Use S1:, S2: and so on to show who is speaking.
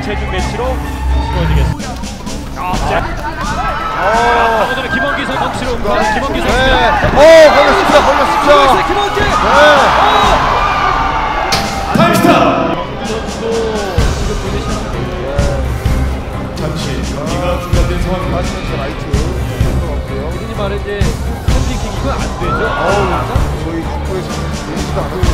S1: 체중 매치로 치러지겠습니다. 방금 전에 김원기 선수 덩치로 김원기 선수.
S2: 걸렸습니다.
S1: 김원기.
S2: 타임스탑.
S1: 김원기 선수 지금 보내시는
S2: 잠시 경기가 중단된 상황입니다.
S3: 마시면서 라이트 들어갔고요.
S1: 흔히 말해 이제 핸디킥 이건 안 되죠.
S3: 저희 축구에서는 되지도 않았고